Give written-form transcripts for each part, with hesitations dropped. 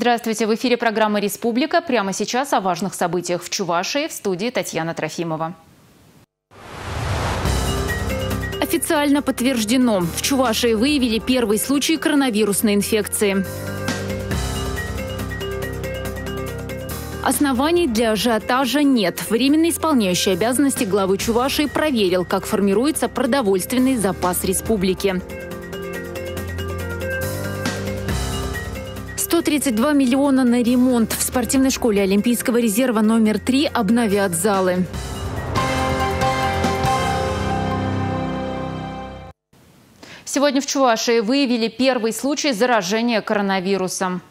Здравствуйте, в эфире программа «Республика». Прямо сейчас о важных событиях в Чувашии. В студии Татьяна Трофимова. Официально подтверждено. В Чувашии выявили первый случай коронавирусной инфекции. Оснований для ажиотажа нет. Временно исполняющий обязанности главы Чувашии проверил, как формируется продовольственный запас республики. 132 миллиона на ремонт. В спортивной школе Олимпийского резерва номер 3 обновят залы. Сегодня в Чувашии выявили первый случай заражения коронавирусом.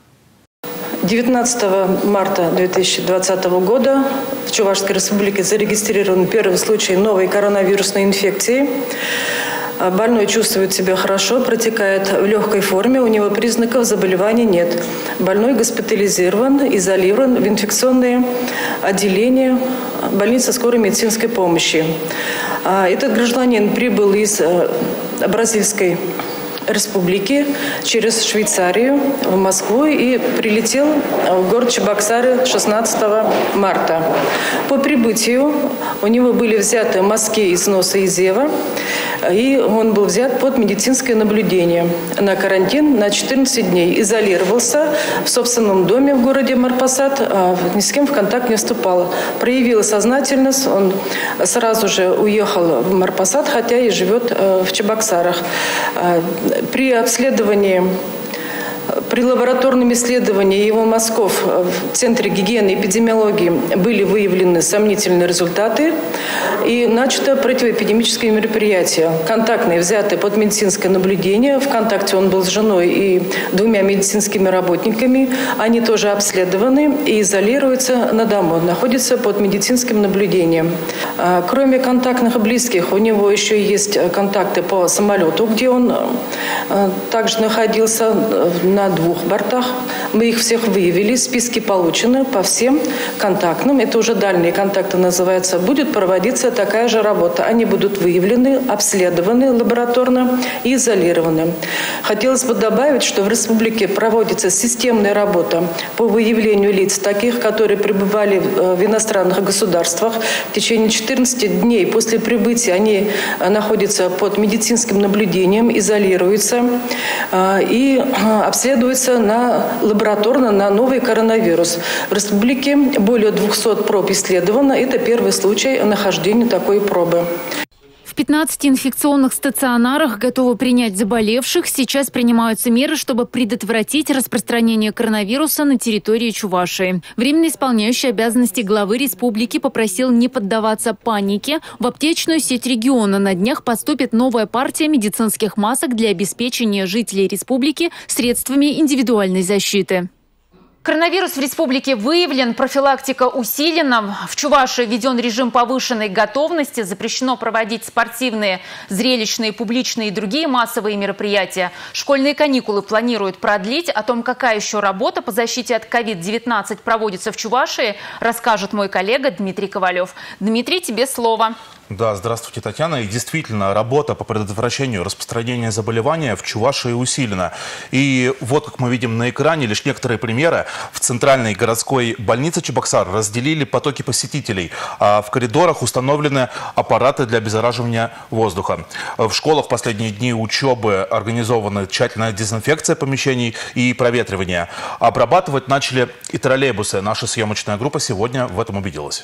19 марта 2020 года в Чувашской республике зарегистрирован первый случай новой коронавирусной инфекции. Больной чувствует себя хорошо, протекает в легкой форме, у него признаков заболевания нет. Больной госпитализирован, изолирован в инфекционные отделения больницы скорой медицинской помощи. Этот гражданин прибыл из Бразильской республики через Швейцарию в Москву и прилетел в город Чебоксары 16 марта. По прибытию у него были взяты мазки из носа и зева, и он был взят под медицинское наблюдение на карантин на 14 дней. Изолировался в собственном доме в городе Марпасад, ни с кем в контакт не вступал. Проявил сознательность, он сразу же уехал в Марпасад, хотя и живет в Чебоксарах. При лабораторном исследовании его мазков в Центре гигиены и эпидемиологии были выявлены сомнительные результаты и начато противоэпидемические мероприятия. Контактные взяты под медицинское наблюдение. В контакте он был с женой и 2 медицинскими работниками. Они тоже обследованы и изолируются на дому, находятся под медицинским наблюдением. Кроме контактных и близких, у него еще есть контакты по самолету, где он также находился на 2 бортах. Мы их всех выявили, списки получены по всем контактным. Это уже дальние контакты называются. Будет проводиться такая же работа. Они будут выявлены, обследованы лабораторно и изолированы. Хотелось бы добавить, что в республике проводится системная работа по выявлению лиц, таких, которые пребывали в иностранных государствах. В течение 14 дней после прибытия они находятся под медицинским наблюдением, изолируются и обследуются лабораторно на новый коронавирус. В республике более 200 проб исследовано. Это первый случай нахождения такой пробы. В 15 инфекционных стационарах готовы принять заболевших. Сейчас принимаются меры, чтобы предотвратить распространение коронавируса на территории Чувашии. Временно исполняющий обязанности главы республики попросил не поддаваться панике. В аптечную сеть региона на днях поступит новая партия медицинских масок для обеспечения жителей республики средствами индивидуальной защиты. Коронавирус в республике выявлен, профилактика усилена. В Чувашии введен режим повышенной готовности. Запрещено проводить спортивные, зрелищные, публичные и другие массовые мероприятия. Школьные каникулы планируют продлить. О том, какая еще работа по защите от COVID-19 проводится в Чувашии, расскажет мой коллега Дмитрий Ковалев. Дмитрий, тебе слово. Да, здравствуйте, Татьяна. И действительно, работа по предотвращению распространения заболевания в Чувашии усилена. И вот, как мы видим на экране, лишь некоторые примеры. В центральной городской больнице Чебоксар разделили потоки посетителей. А в коридорах установлены аппараты для обеззараживания воздуха. В школах в последние дни учебы организована тщательная дезинфекция помещений и проветривание. Обрабатывать начали и троллейбусы. Наша съемочная группа сегодня в этом убедилась.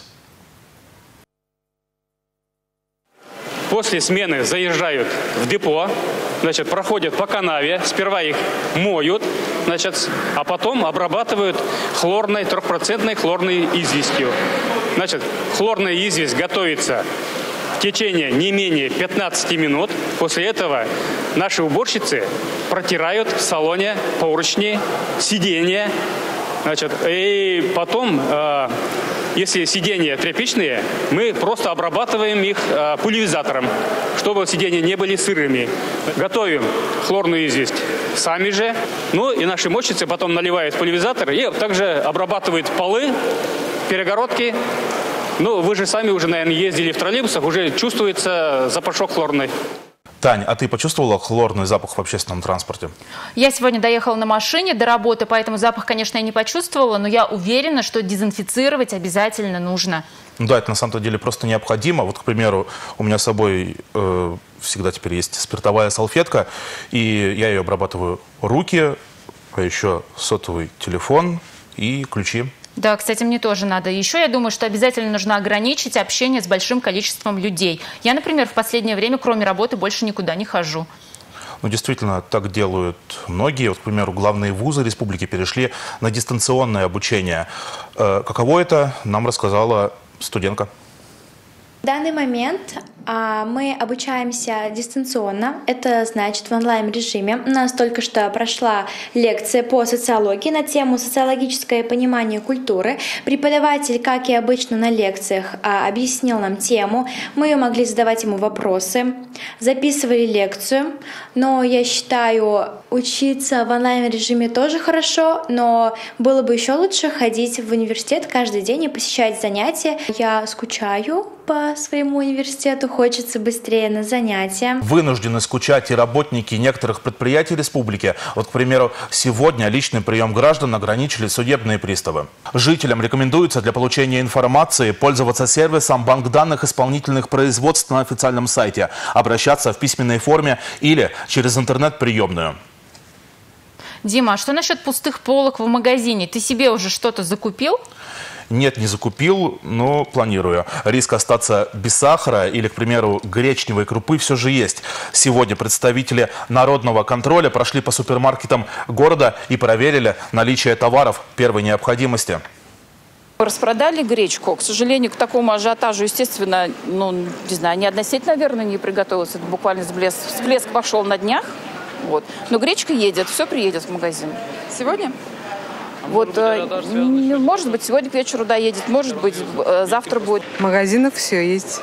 После смены заезжают в депо, проходят по канаве, сперва их моют, а потом обрабатывают хлорной, 3% хлорной известью. Хлорная известь готовится в течение не менее 15 минут. После этого наши уборщицы протирают в салоне поручни, сиденья. И потом, если сиденья тряпичные, мы просто обрабатываем их пульверизатором, чтобы сиденья не были сырыми. Готовим хлорную известь сами же. И наши мойщицы потом наливают в пульверизатор и также обрабатывают полы, перегородки. Вы же сами уже, наверное, ездили в троллейбусах, уже чувствуется запашок хлорный. Тань, а ты почувствовала хлорный запах в общественном транспорте? Я сегодня доехала на машине до работы, поэтому запах, конечно, я не почувствовала, но я уверена, что дезинфицировать обязательно нужно. Да, это на самом деле просто необходимо. Вот, к примеру, у меня с собой всегда теперь есть спиртовая салфетка, и я ее обрабатываю руки, а еще сотовый телефон и ключи. Да, кстати, мне тоже надо. Еще я думаю, что обязательно нужно ограничить общение с большим количеством людей. Я, например, в последнее время, кроме работы, больше никуда не хожу. Ну, действительно, так делают многие. Вот, к примеру, главные вузы республики перешли на дистанционное обучение. Каково это, нам рассказала студентка. В данный момент мы обучаемся дистанционно, это значит в онлайн-режиме. У нас только что прошла лекция по социологии на тему «Социологическое понимание культуры». Преподаватель, как и обычно на лекциях, объяснил нам тему. Мы могли задавать ему вопросы, записывали лекцию. Но я считаю, учиться в онлайн-режиме тоже хорошо, но было бы еще лучше ходить в университет каждый день и посещать занятия. Я скучаю по своему университету, хочется быстрее на занятия. Вынуждены скучать и работники некоторых предприятий республики. Вот, к примеру, сегодня личный прием граждан ограничили судебные приставы. Жителям рекомендуется для получения информации пользоваться сервисом банк данных исполнительных производств на официальном сайте, обращаться в письменной форме или через интернет-приемную. Дима, а что насчет пустых полок в магазине? Ты себе уже что-то закупил? Нет, не закупил, но планирую. Риск остаться без сахара или, к примеру, гречневой крупы все же есть. Сегодня представители народного контроля прошли по супермаркетам города и проверили наличие товаров первой необходимости. Распродали гречку. К сожалению, к такому ажиотажу, естественно, не знаю, ни одна сеть, наверное, не приготовилась. Это буквально всплеск пошел на днях. Вот. Но гречка едет, все приедет в магазин. Сегодня? Вот, может быть, сегодня к вечеру доедет, может быть, завтра будет. В магазинах все есть.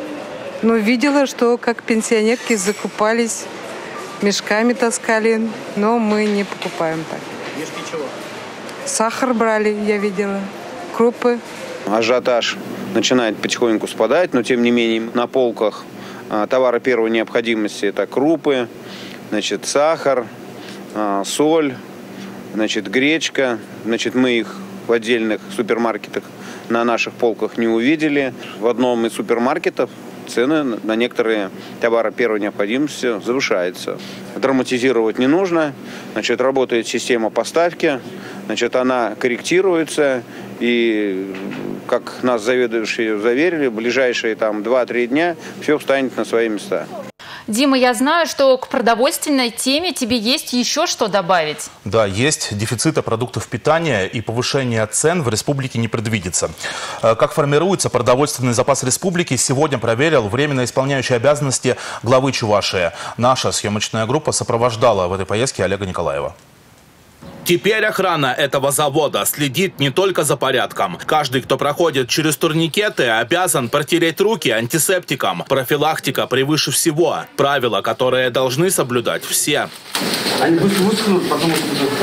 Но видела, что как пенсионерки закупались, мешками таскали, но мы не покупаем так. Мешки чего? Сахар брали, я видела, крупы. Ажиотаж начинает потихоньку спадать, но тем не менее на полках товары первой необходимости – это крупы, значит, сахар, соль. Значит, гречка, значит, мы их в отдельных супермаркетах на наших полках не увидели. В одном из супермаркетов цены на некоторые товары первой необходимости завышаются. Драматизировать не нужно. Значит, работает система поставки, значит, она корректируется. И, как нас заведующие заверили, в ближайшие 2-3 дня все встанет на свои места. Дима, я знаю, что к продовольственной теме тебе есть еще что добавить. Да, есть. Дефицита продуктов питания и повышения цен в республике не предвидится. Как формируется продовольственный запас республики, сегодня проверил временно исполняющий обязанности главы Чувашии. Наша съемочная группа сопровождала в этой поездке Олега Николаева. Теперь охрана этого завода следит не только за порядком. Каждый, кто проходит через турникеты, обязан протереть руки антисептиком. Профилактика превыше всего. Правила, которые должны соблюдать все. Они выскнут, потом...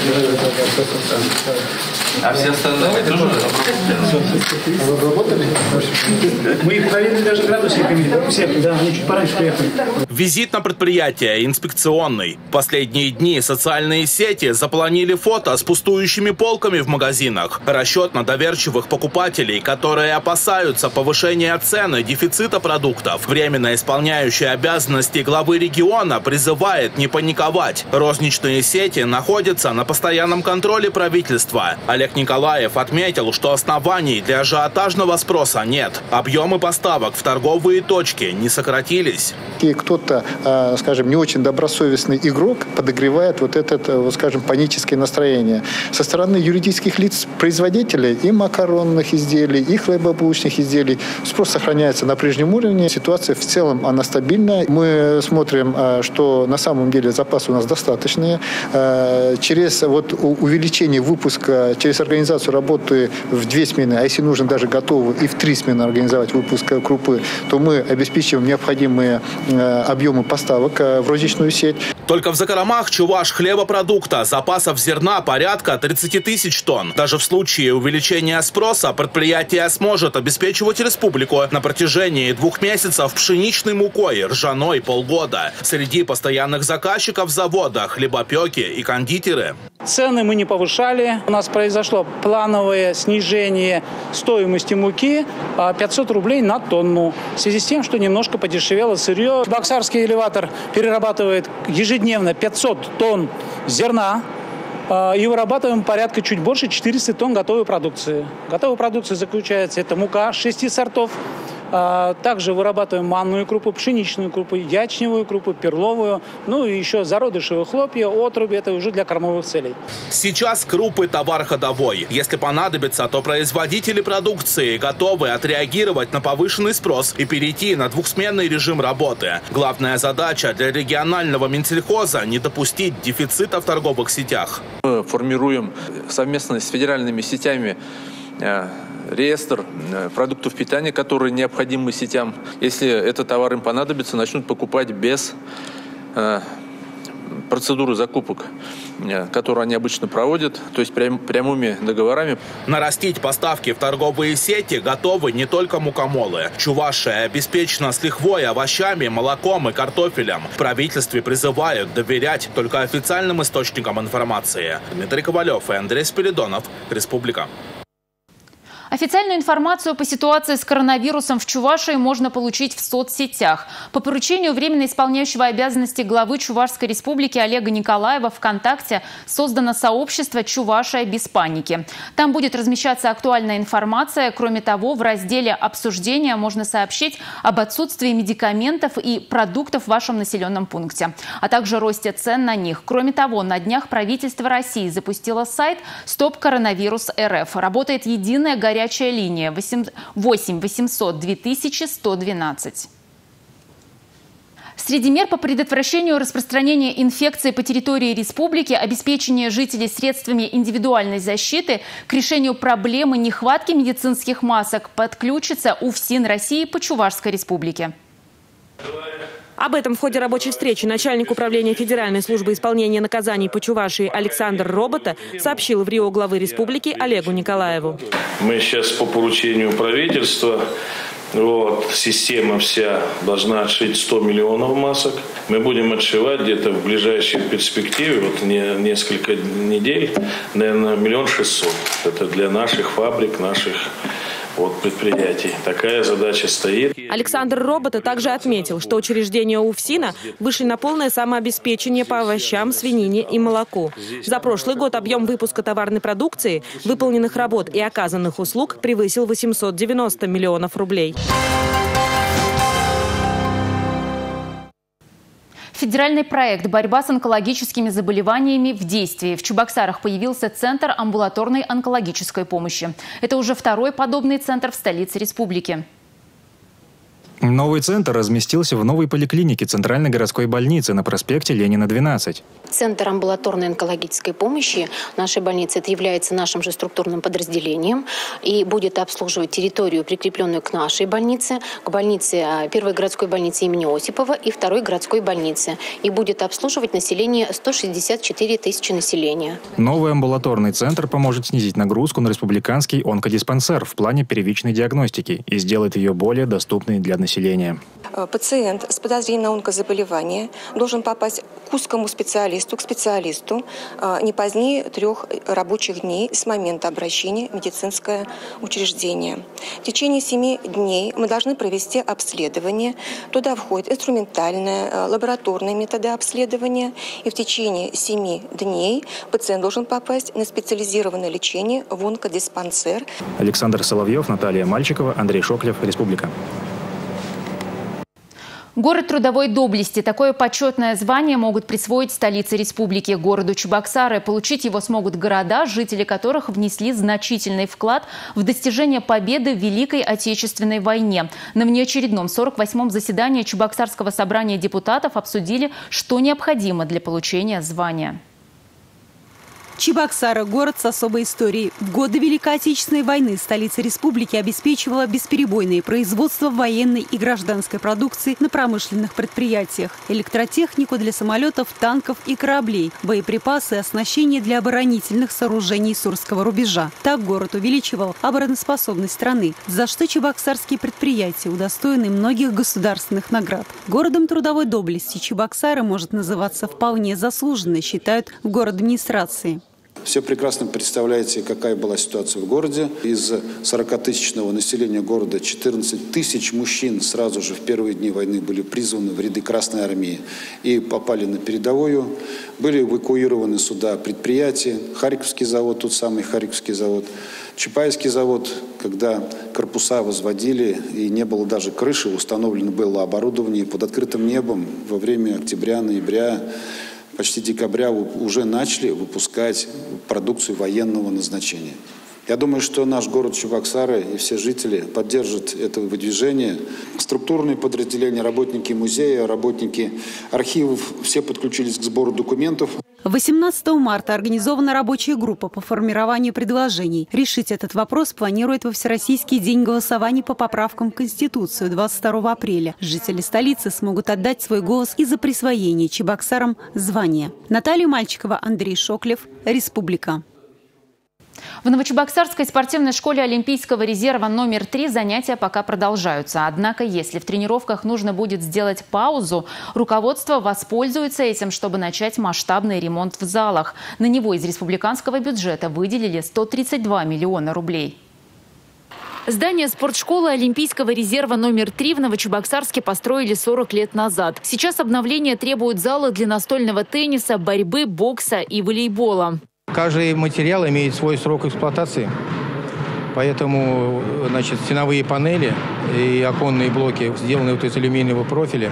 А все остальные тоже работали? Мы их проверили даже градусниками. Всех, да, они чуть пораньше приехали. Визит на предприятие инспекционный. В последние дни социальные сети заполонили фото с пустующими полками в магазинах. Расчет на доверчивых покупателей, которые опасаются повышения цен и дефицита продуктов. Временно исполняющий обязанности главы региона призывает не паниковать. Розничные сети находятся на постоянном контроле правительства. Олег Николаев отметил, что оснований для ажиотажного спроса нет. Объемы поставок в торговые точки не сократились. И кто-то, скажем, не очень добросовестный игрок подогревает вот это, скажем, паническое настроение. Со стороны юридических лиц производителей и макаронных изделий, и хлебобулочных изделий спрос сохраняется на прежнем уровне. Ситуация в целом, она стабильная. Мы смотрим, что на самом деле запасы у нас достаточные. Через увеличение выпуска, через организацию работы в 2 смены, а если нужно даже готовы и в 3 смены организовать выпуск крупы, то мы обеспечиваем необходимые объемы поставок в розничную сеть. Только в закромах Чуваш хлебопродукта запасов зерна порядка 30 тысяч тонн. Даже в случае увеличения спроса предприятие сможет обеспечивать республику на протяжении 2 месяцев пшеничной мукой, ржаной полгода. Среди постоянных заказчиков завода хлебопеки и кондитеры. Цены мы не повышали. У нас произошло плановое снижение стоимости муки 500 рублей на тонну. В связи с тем, что немножко подешевело сырье. Чебоксарский элеватор перерабатывает ежедневно 500 тонн зерна. И вырабатываем порядка чуть больше 400 тонн готовой продукции. Готовая продукция заключается, это мука 6 сортов. Также вырабатываем манную крупу, пшеничную крупу, ячневую крупу, перловую, ну и еще зародышевые хлопья, отруби, это уже для кормовых целей. Сейчас крупы товар ходовой. Если понадобится, то производители продукции готовы отреагировать на повышенный спрос и перейти на двухсменный режим работы. Главная задача для регионального Минсельхоза – не допустить дефицита в торговых сетях. Мы формируем совместно с федеральными сетями реестр продуктов питания, которые необходимы сетям. Если этот товар им понадобится, начнут покупать без процедуры закупок, которую они обычно проводят, то есть прямыми договорами. Нарастить поставки в торговые сети готовы не только мукомолы. Чувашия обеспечена с лихвой овощами, молоком и картофелем. В правительстве призывают доверять только официальным источникам информации. Дмитрий Ковалев и Андрей Спиридонов. Республика. Официальную информацию по ситуации с коронавирусом в Чувашии можно получить в соцсетях. По поручению временно исполняющего обязанности главы Чувашской республики Олега Николаева ВКонтакте создано сообщество «Чувашия без паники». Там будет размещаться актуальная информация. Кроме того, в разделе «Обсуждения» можно сообщить об отсутствии медикаментов и продуктов в вашем населенном пункте, а также росте цен на них. Кроме того, на днях правительство России запустило сайт «Стоп коронавирус РФ». Работает единая горячая линия 8 800 2112. Среди мер по предотвращению распространения инфекции по территории республики обеспечение жителей средствами индивидуальной защиты к решению проблемы нехватки медицинских масок подключится УФСИН России по Чувашской республике. Об этом в ходе рабочей встречи начальник управления Федеральной службы исполнения наказаний по Чувашии Александр Робота сообщил в РИО главы республики Олегу Николаеву. Мы сейчас по поручению правительства, система вся должна отшить 100 миллионов масок. Мы будем отшивать где-то в ближайшей перспективе, несколько недель, наверное, 1 600 000. Это для наших фабрик, наших предприятий. Такая задача стоит. Александр Робота также отметил, что учреждения УФСИНа вышли на полное самообеспечение по овощам, свинине и молоку. За прошлый год объем выпуска товарной продукции, выполненных работ и оказанных услуг превысил 890 миллионов рублей. Федеральный проект «Борьба с онкологическими заболеваниями» в действии. В Чебоксарах появился Центр амбулаторной онкологической помощи. Это уже второй подобный центр в столице республики. Новый центр разместился в новой поликлинике Центральной городской больницы на проспекте Ленина, 12. Центр амбулаторной онкологической помощи нашей больницы это является нашим же структурным подразделением и будет обслуживать территорию, прикрепленную к нашей больнице, к больнице первой городской больницы имени Осипова и второй городской больницы. И будет обслуживать население 164 тысячи населения. Новый амбулаторный центр поможет снизить нагрузку на республиканский онкодиспансер в плане первичной диагностики и сделает ее более доступной для населения. Пациент с подозрением на онкозаболевание должен попасть к узкому специалисту, не позднее 3 рабочих дней с момента обращения в медицинское учреждение. В течение 7 дней мы должны провести обследование. Туда входят инструментальные, лабораторные методы обследования. И в течение 7 дней пациент должен попасть на специализированное лечение в онкодиспансер. Александр Соловьев, Наталья Мальчикова, Андрей Шоклев, Республика. Город трудовой доблести. Такое почетное звание могут присвоить столице республики, городу Чебоксары. Получить его смогут города, жители которых внесли значительный вклад в достижение победы в Великой Отечественной войне. На внеочередном 48-м заседании Чебоксарского собрания депутатов обсудили, что необходимо для получения звания. 20 июня 2022 года в Чебоксарах состоялось торжественное вручение звания «Герой Чебоксарской области» Андрею Шоклеву, Республика. 20 июня 2022 года в Чебоксарах состоялось торжественное вручение звания Чебоксары – город с особой историей. В годы Великой Отечественной войны столица республики обеспечивала бесперебойное производство военной и гражданской продукции на промышленных предприятиях, электротехнику для самолетов, танков и кораблей, боеприпасы и оснащение для оборонительных сооружений Сурского рубежа. Так город увеличивал обороноспособность страны, за что чебоксарские предприятия удостоены многих государственных наград. Городом трудовой доблести Чебоксары может называться вполне заслуженно, считают в городадминистрации. Все прекрасно представляете, какая была ситуация в городе. Из 40-тысячного населения города 14 тысяч мужчин сразу же в первые дни войны были призваны в ряды Красной Армии и попали на передовую. Были эвакуированы сюда предприятия. Харьковский завод, тот самый Харьковский завод. Чапаевский завод, когда корпуса возводили и не было даже крыши, установлено было оборудование под открытым небом во время октября-ноября. Почти декабря уже начали выпускать продукцию военного назначения. Я думаю, что наш город Чебоксары и все жители поддержат это выдвижение. Структурные подразделения, работники музея, работники архивов, все подключились к сбору документов. 18 марта организована рабочая группа по формированию предложений. Решить этот вопрос планирует во Всероссийский день голосования по поправкам в Конституцию 22 апреля. Жители столицы смогут отдать свой голос и за присвоение Чебоксарам звания. Наталья Мальчикова, Андрей Шоклев, Республика. В Новочебоксарской спортивной школе Олимпийского резерва номер 3 занятия пока продолжаются. Однако, если в тренировках нужно будет сделать паузу, руководство воспользуется этим, чтобы начать масштабный ремонт в залах. На него из республиканского бюджета выделили 132 миллиона рублей. Здание спортшколы Олимпийского резерва номер 3 в Новочебоксарске построили 40 лет назад. Сейчас обновление требует залы для настольного тенниса, борьбы, бокса и волейбола. Каждый материал имеет свой срок эксплуатации, поэтому, стеновые панели и оконные блоки, сделанные из алюминиевого профиля,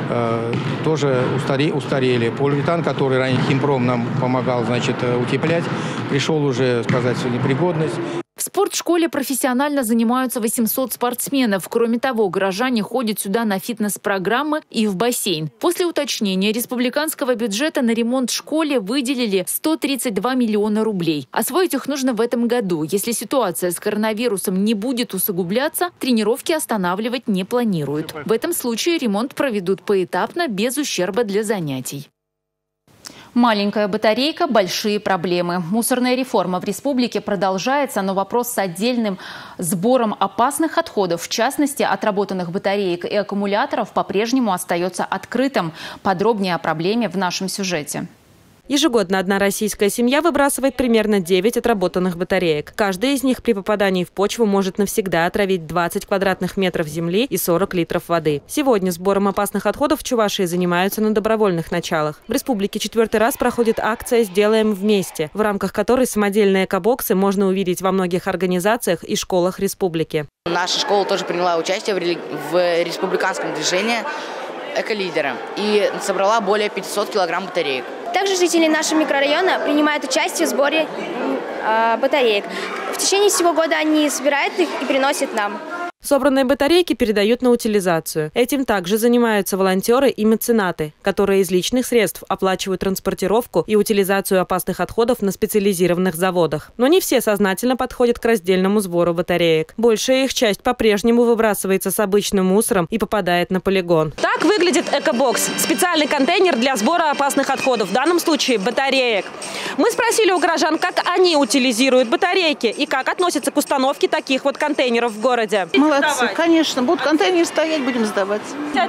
тоже устарели. Полиуретан, который ранее Химпром нам помогал, утеплять, пришел уже, в непригодность. В спортшколе профессионально занимаются 800 спортсменов. Кроме того, горожане ходят сюда на фитнес-программы и в бассейн. После уточнения республиканского бюджета на ремонт школе выделили 132 миллиона рублей. Освоить их нужно в этом году. Если ситуация с коронавирусом не будет усугубляться, тренировки останавливать не планируют. В этом случае ремонт проведут поэтапно, без ущерба для занятий. Маленькая батарейка – большие проблемы. Мусорная реформа в республике продолжается, но вопрос с отдельным сбором опасных отходов, в частности, отработанных батареек и аккумуляторов, по-прежнему остается открытым. Подробнее о проблеме в нашем сюжете. Ежегодно одна российская семья выбрасывает примерно 9 отработанных батареек. Каждая из них при попадании в почву может навсегда отравить 20 квадратных метров земли и 40 литров воды. Сегодня сбором опасных отходов в Чувашии занимаются на добровольных началах. В республике 4-й раз проходит акция «Сделаем вместе», в рамках которой самодельные экобоксы можно увидеть во многих организациях и школах республики. Наша школа тоже приняла участие в республиканском движении «Эколидеры» и собрала более 500 килограмм батареек. Также жители нашего микрорайона принимают участие в сборе батареек. В течение всего года они собирают их и приносят нам. Собранные батарейки передают на утилизацию. Этим также занимаются волонтеры и меценаты, которые из личных средств оплачивают транспортировку и утилизацию опасных отходов на специализированных заводах. Но не все сознательно подходят к раздельному сбору батареек. Большая их часть по-прежнему выбрасывается с обычным мусором и попадает на полигон. Так выглядит экобокс – специальный контейнер для сбора опасных отходов, в данном случае батареек. Мы спросили у горожан, как они утилизируют батарейки и как относятся к установке таких вот контейнеров в городе. Молодцы, конечно. Будут контейнеры стоять, будем сдавать.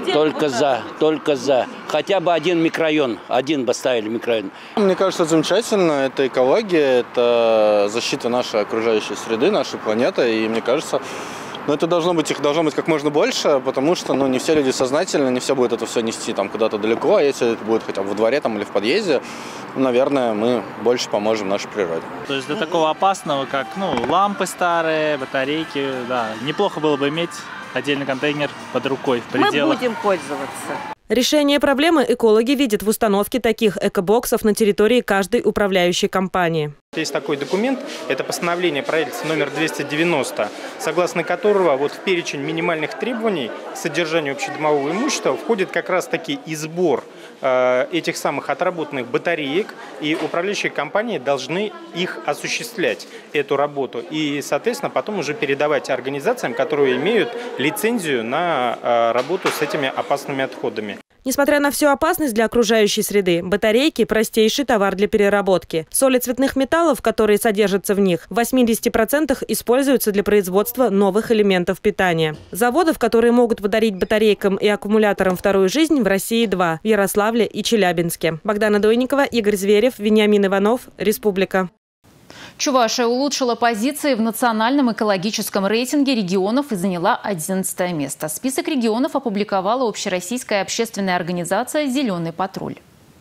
Только за. Хотя бы один микрорайон, один бы ставили микрорайон. Мне кажется, это замечательно. Это экология, это защита нашей окружающей среды, нашей планеты. И мне кажется, это должно быть как можно больше, потому что не все люди сознательны, не все будут это все нести куда-то далеко. А если это будет хотя бы во дворе или в подъезде, наверное, мы больше поможем нашей природе. То есть до такого опасного, как лампы старые, батарейки, да, неплохо было бы иметь отдельный контейнер под рукой в пределах. Мы будем пользоваться. Решение проблемы экологи видят в установке таких экобоксов на территории каждой управляющей компании. Есть такой документ, это постановление правительства номер 290, согласно которого в перечень минимальных требований к содержанию общедомового имущества входит как раз таки и сбор этих самых отработанных батареек, и управляющие компании должны их осуществлять, эту работу, и, соответственно, потом уже передавать организациям, которые имеют лицензию на работу с этими опасными отходами. Несмотря на всю опасность для окружающей среды, батарейки – простейший товар для переработки. Соли цветных металлов, которые содержатся в них, в 80% используются для производства новых элементов питания. Заводов, которые могут подарить батарейкам и аккумуляторам вторую жизнь, в России 2 – в Ярославле и Челябинске. Богдана Дойникова, Игорь Зверев, Вениамин Иванов, Республика. Чувашия улучшила позиции в национальном экологическом рейтинге регионов и заняла 11 место. Список регионов опубликовала общероссийская общественная организация «Зеленый патруль».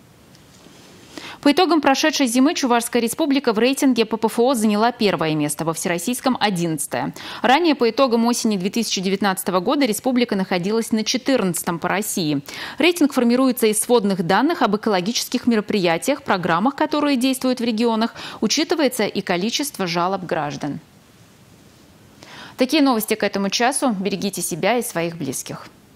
По итогам прошедшей зимы Чувашская республика в рейтинге ППФО заняла 1 место, во всероссийском – 11. Ранее по итогам осени 2019 года республика находилась на 14 по России. Рейтинг формируется из сводных данных об экологических мероприятиях, программах, которые действуют в регионах. Учитывается и количество жалоб граждан. Такие новости к этому часу. Берегите себя и своих близких.